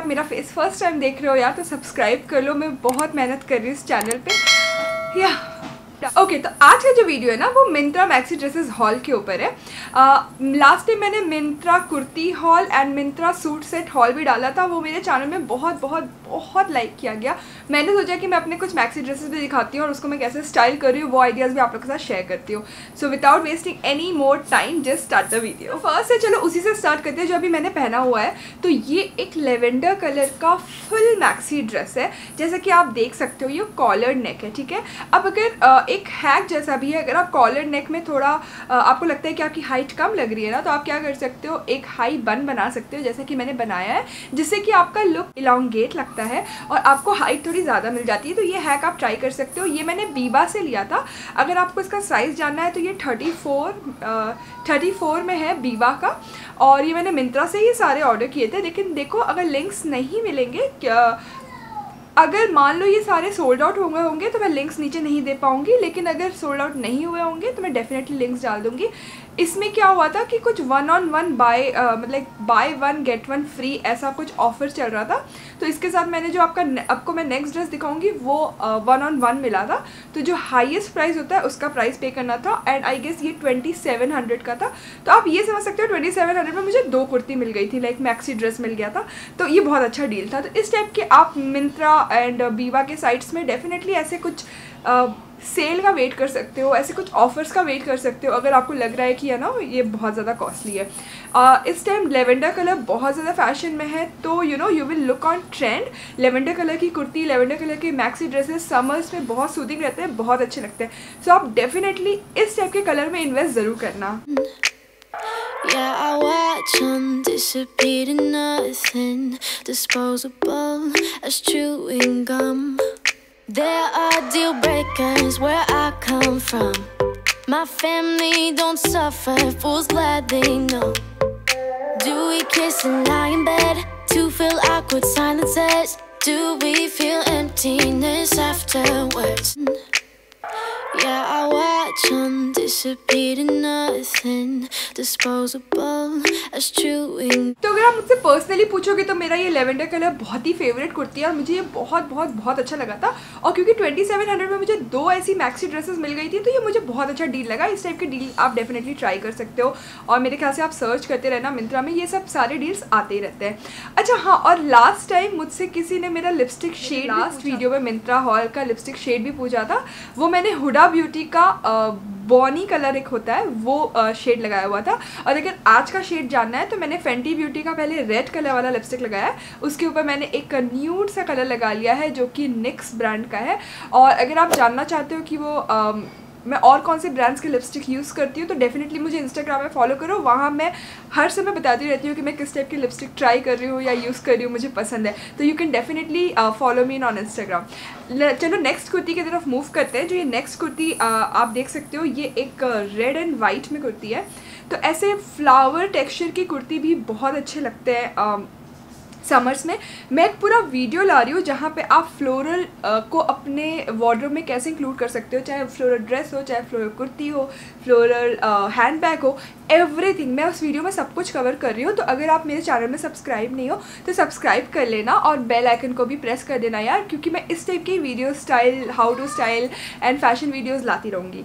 आप मेरा face first time देख रहे हो यार तो सब्सक्राइब कर लो, मैं बहुत मेहनत कर रही हूँ इस चैनल पे या ओके। तो आज का जो वीडियो है ना वो मिंत्रा मैक्सी ड्रेसेस हॉल के ऊपर है। लास्ट टाइम मैंने Myntra kurti haul and Myntra suit set haul भी डाला था, वो मेरे चैनल में बहुत बहुत बहुत लाइक किया गया। मैंने सोचा कि मैं अपने कुछ मैक्सी ड्रेसेस भी दिखाती हूँ और उसको मैं कैसे स्टाइल कर रही हूँ वो आइडियाज़ भी आप लोगों के साथ शेयर करती हूँ। So without wasting any more time just start the video. First है चलो उसी से स्टार्ट करते हैं जो अभी मैंने पहना हुआ है। तो ये एक लेवेंडर कलर का फुल मैक्सी ड्रेस है, जैसा कि आप देख सकते हो ये कॉलर नेक है, ठीक है। अब अगर एक हैक जैसा भी है, अगर आप कॉलर नेक में थोड़ा आपको लगता है कि आपकी हाइट कम लग रही है ना, तो आप क्या कर सकते हो, एक हाई बन बना सकते हो जैसा कि मैंने बनाया है, जिससे कि आपका लुक इलांगेट लगता है और आपको हाइट थोड़ी ज़्यादा मिल जाती है। तो ये हैक आप ट्राई कर सकते हो। ये मैंने बीबा से लिया था। अगर आपको इसका साइज़ जानना है तो ये 34 में है बीबा का, और ये मैंने मिंत्रा से ही सारे ऑर्डर किए थे। लेकिन देखो अगर लिंक्स नहीं मिलेंगे, अगर मान लो ये सारे सोल्ड आउट हुए होंगे तो मैं लिंक्स नीचे नहीं दे पाऊंगी, लेकिन अगर सोल्ड आउट नहीं हुए होंगे तो मैं डेफिनेटली लिंक्स डाल दूंगी। इसमें क्या हुआ था कि कुछ 1-on-1 मतलब बाय 1 गेट 1 फ्री ऐसा कुछ ऑफर चल रहा था। तो इसके साथ मैंने जो आपको मैं नेक्स्ट ड्रेस दिखाऊंगी वो 1-on-1 मिला था। तो जो हाईएस्ट प्राइस होता है उसका प्राइस पे करना था, एंड आई गेस ये 2700 का था। तो आप ये समझ सकते हो 2700 में मुझे 2 कुर्ती मिल गई थी, लाइक मैक्सी ड्रेस मिल गया था। तो ये बहुत अच्छा डील था। तो इस टाइप के आप मिंत्रा एंड बीवा के साइट्स में डेफिनेटली ऐसे कुछ सेल का वेट कर सकते हो, ऐसे कुछ ऑफर्स का वेट कर सकते हो अगर आपको लग रहा है कि है ना ये बहुत ज़्यादा कॉस्टली है। इस टाइम लेवेंडर कलर बहुत ज़्यादा फैशन में है, तो you will look on trend. Lavender colour की कुर्ती, लेवेंडर कलर के मैक्सी ड्रेसेस समर्स में बहुत सूदिंग रहते हैं, बहुत अच्छे लगते हैं। सो आप डेफिनेटली इस टाइप के कलर में इन्वेस्ट ज़रूर करना। Yeah, I watch them disappear to nothing, disposable as chewing gum. There are deal breakers where I come from. My family don't suffer, fools glad they know. Do we kiss and lie in bed to fill awkward silences? Do we feel emptiness afterwards? Yeah, I watch them disappear to nothing, disposable as chewing. तो अगर आप मुझसे personally पूछोगे तो मेरा ये lavender colour बहुत ही favourite kurti है और मुझे ये बहुत बहुत बहुत अच्छा लगा था। और क्योंकि 2700 में मुझे 2 ऐसी मैक्सी ड्रेसेस मिल गई थी तो ये मुझे बहुत अच्छा डील लगा। इस टाइप के डील आप डेफिनेटली ट्राई कर सकते हो, और मेरे ख्याल से आप सर्च करते रहना मिंत्रा में, ये सब सारे डील्स आते ही रहते हैं। अच्छा हाँ, और लास्ट टाइम मुझसे किसी ने मेरा लिपस्टिक शेड, लास्ट वीडियो में मिंत्रा हॉल का लिपस्टिक शेड भी पूछा था। वो मैंने हुडा ब्यूटी का बॉनी कलर एक होता है वो शेड लगाया हुआ था। और अगर आज का शेड जानना है तो मैंने फेंटी ब्यूटी का पहले रेड कलर वाला लिपस्टिक लगाया है, उसके ऊपर मैंने एक न्यूड सा कलर लगा लिया है जो कि निक्स ब्रांड का है। और अगर आप जानना चाहते हो कि वो मैं और कौन से ब्रांड्स के लिपस्टिक यूज़ करती हूँ तो डेफिनेटली मुझे इंस्टाग्राम में फॉलो करो, वहाँ मैं हर समय बताती रहती हूँ कि मैं किस टाइप की लिपस्टिक ट्राई कर रही हूँ या यूज़ कर रही हूँ, मुझे पसंद है। तो you can definitely follow me on Instagram. चलो नेक्स्ट कुर्ती की तरफ मूव करते हैं। जो ये नेक्स्ट कुर्ती आप देख सकते हो, ये एक रेड एंड वाइट में कुर्ती है। तो ऐसे फ्लावर टेक्सचर की कुर्ती भी बहुत अच्छे लगते हैं समर्स में। मैं एक पूरा वीडियो ला रही हूँ जहाँ पे आप फ्लोरल को अपने वार्डरोब में कैसे इंक्लूड कर सकते हो, चाहे फ्लोरल ड्रेस हो, चाहे फ्लोरल कुर्ती हो, फ्लोरल हैंड बैग हो, एवरीथिंग मैं उस वीडियो में सब कुछ कवर कर रही हूँ। तो अगर आप मेरे चैनल में सब्सक्राइब नहीं हो तो सब्सक्राइब कर लेना और बेल आइकन को भी प्रेस कर देना यार, क्योंकि मैं इस टाइप की video style, how to style and fashion videos लाती रहूँगी।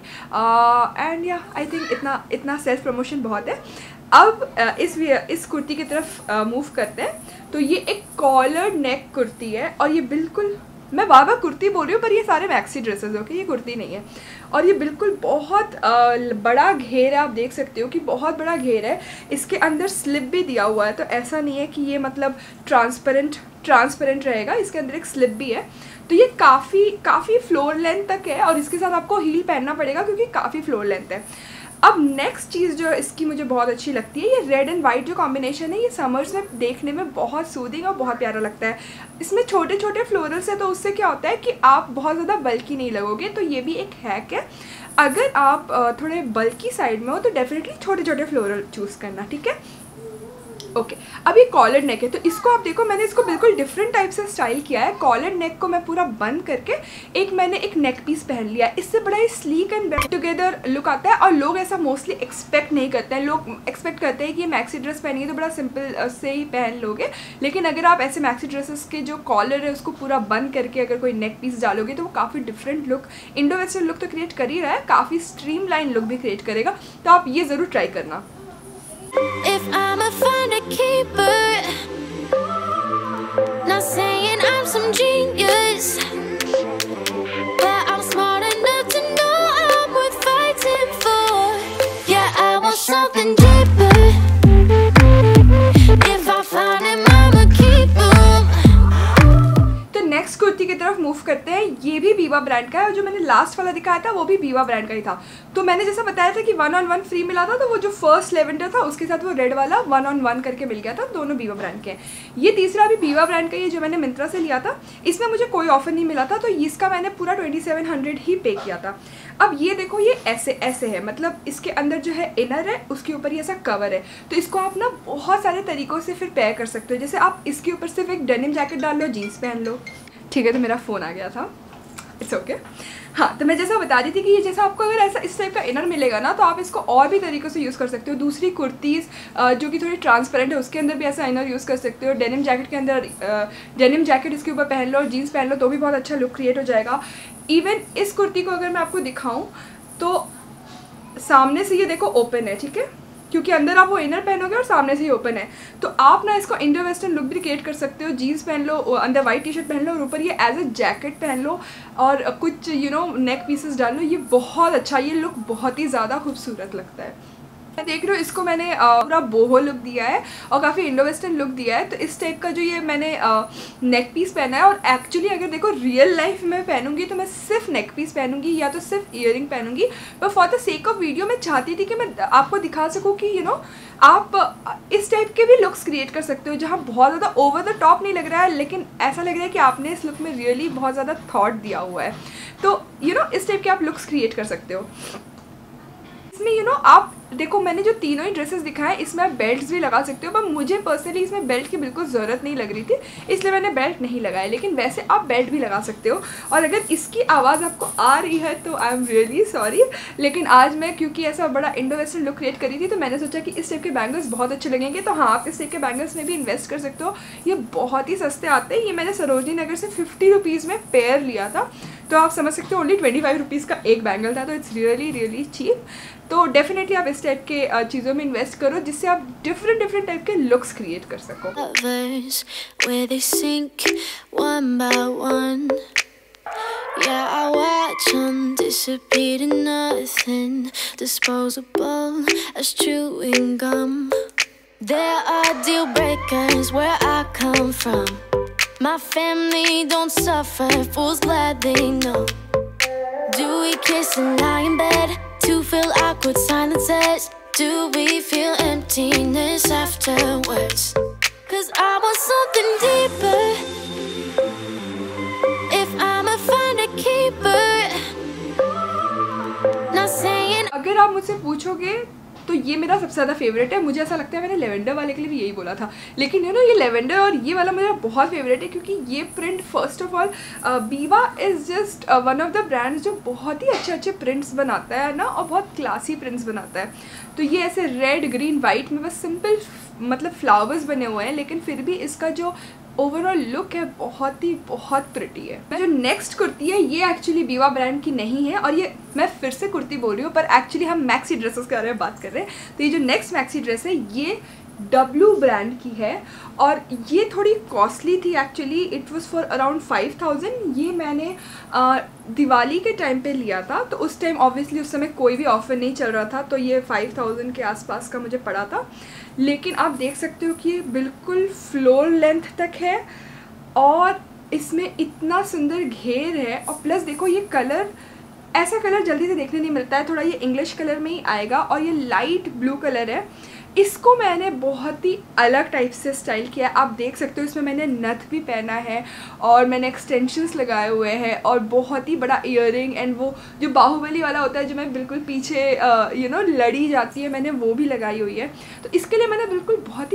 एंड या आई थिंक इतना सेल्फ प्रमोशन बहुत है। अब इस कुर्ती की तरफ मूव करते हैं। तो ये एक कॉलर नेक कुर्ती है और ये बिल्कुल, मैं बार बार कुर्ती बोल रही हूँ पर ये सारे मैक्सी ड्रेसेस ओके, ये कुर्ती नहीं है। और ये बिल्कुल बहुत बड़ा घेर है, आप देख सकते हो कि बहुत बड़ा घेर है। इसके अंदर स्लिप भी दिया हुआ है, तो ऐसा नहीं है कि ये मतलब ट्रांसपेरेंट रहेगा, इसके अंदर एक स्लिप भी है। तो ये काफ़ी फ्लोर लेंथ तक है और इसके साथ आपको हील पहनना पड़ेगा क्योंकि काफ़ी फ्लोर लेंथ है। अब नेक्स्ट चीज़ जो इसकी मुझे बहुत अच्छी लगती है, ये रेड एंड वाइट जो कॉम्बिनेशन है, ये समर्स में देखने में बहुत सूदिंग और बहुत प्यारा लगता है। इसमें छोटे छोटे फ्लोरल्स है तो उससे क्या होता है कि आप बहुत ज़्यादा बल्कि नहीं लगोगे। तो ये भी एक हैक है, अगर आप थोड़े बल्कि साइड में हो तो डेफिनेटली छोटे छोटे फ्लोरल चूज़ करना, ठीक है। ओके अब ये कॉलर नेक है, तो इसको आप देखो मैंने इसको बिल्कुल डिफरेंट टाइप से स्टाइल किया है। कॉलर नेक को मैं पूरा बंद करके मैंने एक नेक पीस पहन लिया है। इससे बड़ा ही sleek and back together look आता है और लोग ऐसा मोस्टली एक्सपेक्ट नहीं करते हैं। लोग एक्सपेक्ट करते हैं कि ये मैक्सी ड्रेस पहनिए तो बड़ा सिंपल से ही पहन लोगे, लेकिन अगर आप ऐसे मैक्सी ड्रेसेस के जो कॉलर है उसको पूरा बंद करके अगर कोई नेक पीस डालोगे तो वो काफ़ी different look, Indo western look तो क्रिएट कर ही रहा है, काफ़ी स्ट्रीमलाइन लुक भी क्रिएट करेगा। तो आप ये ज़रूर ट्राई करना। If I'm a find a keeper, not saying I'm some genius, but I'm smart enough to know I'm worth fighting for. Yeah, I want something deeper. If I find him, I'ma keep him. Next kurti की तरफ move करते हैं। ये भी बीवा brand का है और जो मैंने लास्ट वाला दिखाया था वो भी बीवा ब्रांड का ही था। तो मैंने जैसा बताया था कि 1-on-1 फ्री मिला था, तो वो जो फर्स्ट लेवेंडर था उसके साथ वो रेड वाला 1-on-1 करके मिल गया था। दोनों बीवा ब्रांड के हैं। ये तीसरा भी बीवा ब्रांड का ही है जो मैंने मिंत्रा से लिया था। इसमें मुझे कोई ऑफर नहीं मिला था तो इसका मैंने पूरा 2700 ही पे किया था। अब ये देखो ये ऐसे ऐसे है, मतलब इसके अंदर जो है इनर है, उसके ऊपर ये ऐसा कवर है। तो इसको आप ना बहुत सारे तरीक़ों से फिर पेयर कर सकते हो। जैसे आप इसके ऊपर सिर्फ एक डेनिम जैकेट डाल लो, जीन्स पहन लो। ठीक है, तो मेरा फ़ोन आ गया था, इट्स ओके। हाँ, तो मैं जैसा बता रही थी कि ये जैसा आपको अगर ऐसा इस टाइप का इनर मिलेगा ना तो आप इसको और भी तरीक़ों से यूज़ कर सकते हो। दूसरी कुर्तीज़ जो कि थोड़ी ट्रांसपेरेंट है उसके अंदर भी ऐसा इनर यूज़ कर सकते हो। डेनिम जैकेट के अंदर डेनिम जैकेट इसके ऊपर पहन लो और जीन्स पहन लो तो भी बहुत अच्छा लुक क्रिएट हो जाएगा। इवन इस कुर्ती को अगर मैं आपको दिखाऊँ तो सामने से ये देखो ओपन है, ठीक है, क्योंकि अंदर आप वो इनर पहनोगे और सामने से ही ओपन है। तो आप ना इसको इंडो वेस्टर्न लुक भी क्रिएट कर सकते हो। जीन्स पहन लो, अंदर वाइट टी शर्ट पहन लो और ऊपर ये एज ए जैकेट पहन लो और कुछ नेक पीसेस डाल लो। ये बहुत अच्छा, ये लुक बहुत ही ज़्यादा खूबसूरत लगता है। मैं देख रही हूँ इसको मैंने पूरा बोहो लुक दिया है और काफ़ी इंडो वेस्टर्न लुक दिया है। तो इस टाइप का जो ये मैंने नेक पीस पहना है, और एक्चुअली अगर देखो रियल लाइफ में पहनूंगी तो मैं सिर्फ नेक पीस पहनूंगी या तो सिर्फ ईयरिंग पहनूंगी। पर for the sake of video मैं चाहती थी कि मैं आपको दिखा सकूँ कि आप इस टाइप के भी लुक्स क्रिएट कर सकते हो जहाँ बहुत ज़्यादा ओवर द टॉप नहीं लग रहा है, लेकिन ऐसा लग रहा है कि आपने इस लुक में रियली बहुत ज़्यादा थॉट दिया हुआ है। तो इस टाइप के आप लुक्स क्रिएट कर सकते हो। इसमें आप देखो मैंने जो तीनों ही ड्रेसेस दिखाए इसमें आप बेल्ट्स भी लगा सकते हो, पर मुझे पर्सनली इसमें बेल्ट की बिल्कुल ज़रूरत नहीं लग रही थी, इसलिए मैंने बेल्ट नहीं लगाया। लेकिन वैसे आप बेल्ट भी लगा सकते हो। और अगर इसकी आवाज़ आपको आ रही है तो आई एम रियली सॉरी, लेकिन आज मैं क्योंकि ऐसा बड़ा इंडो वेस्टर्न लुक क्रिएट करी थी तो मैंने सोचा कि इस टाइप के बैंगल्स बहुत अच्छे लगेंगे। तो हाँ, आप इस टाइप के बैंगल्स में भी इन्वेस्ट कर सकते हो। ये बहुत ही सस्ते आते हैं। ये मैंने सरोजनी नगर से 50 रुपीज़ में पेयर लिया था, तो आप समझ सकते हो ओनली 25 रुपीज़ का एक बैंगल था। तो इट्स रियली चीप। तो डेफिनेटली आप इस टाइप के चीज़ों में इन्वेस्ट करो जिससे आप डिफरेंट टाइप के लुक्स क्रिएट कर सको। Where they sink one by one. Yeah, I watch them disappear to nothing, disposable as chewing gum. There are deal breakers where I come from. My family don't suffer, fools gladly know. Do we kiss and lie in bed to fill awkward silences? Do we feel emptiness afterwards? 'Cause I want something deeper. If I'm a find a keeper. Not saying. अगर आप मुझसे पूछोगे तो ये मेरा सबसे ज़्यादा favourite है। मुझे ऐसा लगता है मैंने लेवेंडर वाले के लिए भी यही बोला था, लेकिन ये लेवेंडर और ये वाला मेरा बहुत फेवरेट है क्योंकि ये print first of all Biba is just one of the brands जो बहुत ही अच्छे प्रिंट्स बनाता है ना, और बहुत क्लासी प्रिंट्स बनाता है। तो ये ऐसे रेड ग्रीन वाइट में बस सिंपल मतलब फ्लावर्स बने हुए हैं, लेकिन फिर भी इसका जो ओवरऑल लुक है बहुत प्रिटी है। जो नेक्स्ट कुर्ती है ये एक्चुअली बीवा ब्रांड की नहीं है, और ये मैं फिर से कुर्ती बोल रही हूँ, पर एक्चुअली हम मैक्सी ड्रेसेस के बारे में बात कर रहे हैं। तो ये जो नेक्स्ट मैक्सी ड्रेस है ये W ब्रांड की है और ये थोड़ी कॉस्टली थी actually. It was for around 5000। ये मैंने दिवाली के टाइम पे लिया था, तो उस टाइम ऑब्वियसली उस समय कोई भी ऑफ़र नहीं चल रहा था, तो ये 5000 के आसपास का मुझे पड़ा था। लेकिन आप देख सकते हो कि ये बिल्कुल फ्लोर लेंथ तक है और इसमें इतना सुंदर घेर है, और प्लस देखो ये कलर, ऐसा कलर जल्दी से देखने नहीं मिलता है, थोड़ा ये इंग्लिश कलर में ही आएगा, और ये लाइट ब्लू कलर है। इसको मैंने बहुत ही अलग टाइप से स्टाइल किया है। आप देख सकते हो इसमें मैंने नथ भी पहना है और मैंने एक्सटेंशंस लगाए हुए हैं और बहुत ही बड़ा इयररिंग, एंड वो जो बाहुबली वाला होता है जो मैं बिल्कुल पीछे लड़ी जाती है, मैंने वो भी लगाई हुई है। तो इसके लिए मैंने बिल्कुल बहुत ही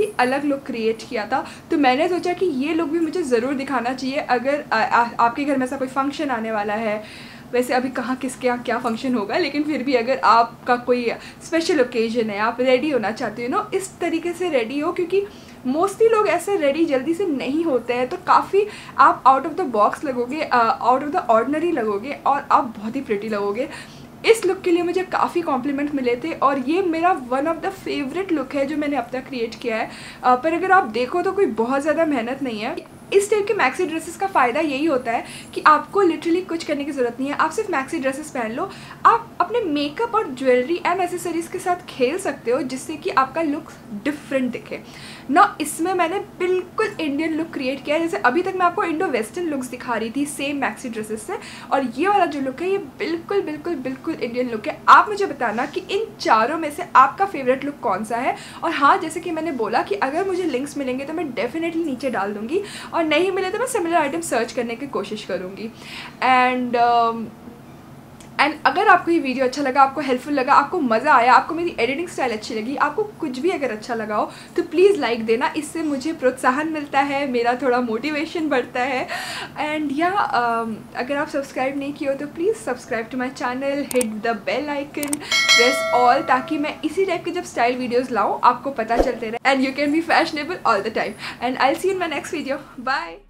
अलग लुक क्रिएट किया था। तो मैंने सोचा कि ये लुक भी मुझे ज़रूर दिखाना चाहिए अगर आपके घर में ऐसा कोई फंक्शन आने वाला है। वैसे अभी कहाँ किसके यहाँ क्या फंक्शन होगा, लेकिन फिर भी अगर आपका कोई स्पेशल ओकेजन है, आप रेडी होना चाहते हो ना, इस तरीके से रेडी हो, क्योंकि मोस्टली लोग ऐसे रेडी जल्दी से नहीं होते हैं। तो काफ़ी आप आउट ऑफ द बॉक्स लगोगे, आउट ऑफ द ऑर्डिनरी लगोगे और आप बहुत ही प्रिटी लगोगे। इस लुक के लिए मुझे काफ़ी कॉम्प्लीमेंट मिले थे और ये मेरा one of the favourite look है जो मैंने अब तक क्रिएट किया है। पर अगर आप देखो तो कोई बहुत ज़्यादा मेहनत नहीं है। इस टाइप के मैक्सी ड्रेसेस का फ़ायदा यही होता है कि आपको लिटरली कुछ करने की ज़रूरत नहीं है। आप सिर्फ मैक्सी ड्रेसेस पहन लो, आप अपने मेकअप और ज्वेलरी एंड एसेसरीज़ के साथ खेल सकते हो जिससे कि आपका लुक डिफरेंट दिखे ना। इसमें मैंने बिल्कुल इंडियन लुक क्रिएट किया है। जैसे अभी तक मैं आपको इंडो वेस्टर्न लुक्स दिखा रही थी सेम मैक्सी ड्रेसेस से, और ये वाला जो लुक है ये बिल्कुल बिल्कुल बिल्कुल इंडियन लुक है। आप मुझे बताना कि इन चारों में से आपका फेवरेट लुक कौन सा है। और हाँ, जैसे कि मैंने बोला कि अगर मुझे लिंक्स मिलेंगे तो मैं डेफिनेटली नीचे डाल दूँगी, और नहीं मिले तो मैं सिमिलर आइटम सर्च करने की कोशिश करूँगी। एंड अगर आपको ये वीडियो अच्छा लगा, आपको हेल्पफुल लगा, आपको मज़ा आया, आपको मेरी एडिटिंग स्टाइल अच्छी लगी, आपको कुछ भी अगर अच्छा लगा हो तो प्लीज़ लाइक देना। इससे मुझे प्रोत्साहन मिलता है, मेरा थोड़ा मोटिवेशन बढ़ता है। एंड या अगर आप सब्सक्राइब नहीं किए हो तो please subscribe to my channel, hit the bell icon, press all, ताकि मैं इसी टाइप के जब स्टाइल वीडियोज़ लाऊँ आपको पता चलते रहे and you can be fashionable all the time. And I will see you in my next video. Bye.